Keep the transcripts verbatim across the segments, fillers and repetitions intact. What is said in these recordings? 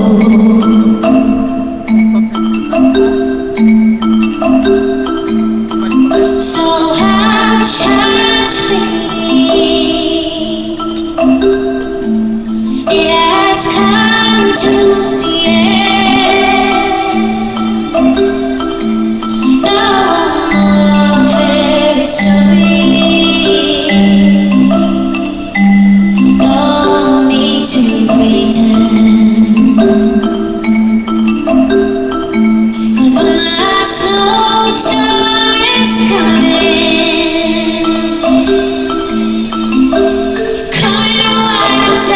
So hush, hush, baby. It has come to the end. No more fairy stories. No need to pretend. 'Cause when the snowstorm is coming, coming to wipe us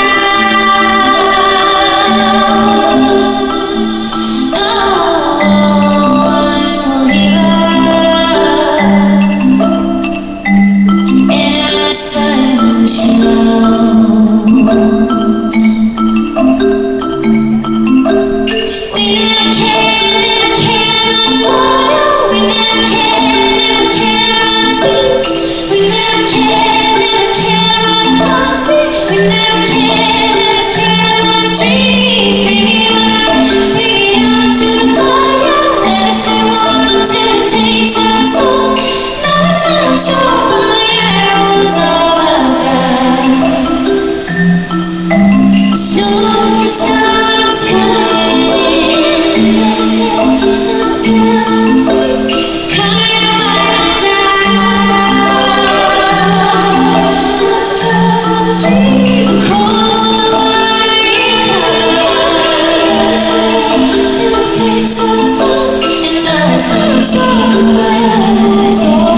out, no one will hear us in our silent show. We never cared, never cared on the water. We never cared, never cared on the beach. We never cared, never cared on the heartbeat. We never cared, never cared on the trees. Bring it on, bring it on to the fire. Let us stay warm until it takes us home. Now it's not sure, but my arrows all I've got. Snowstorms coming. It's coming to wipe us out. Cold white clouds till it takes us home, and now it's not sure.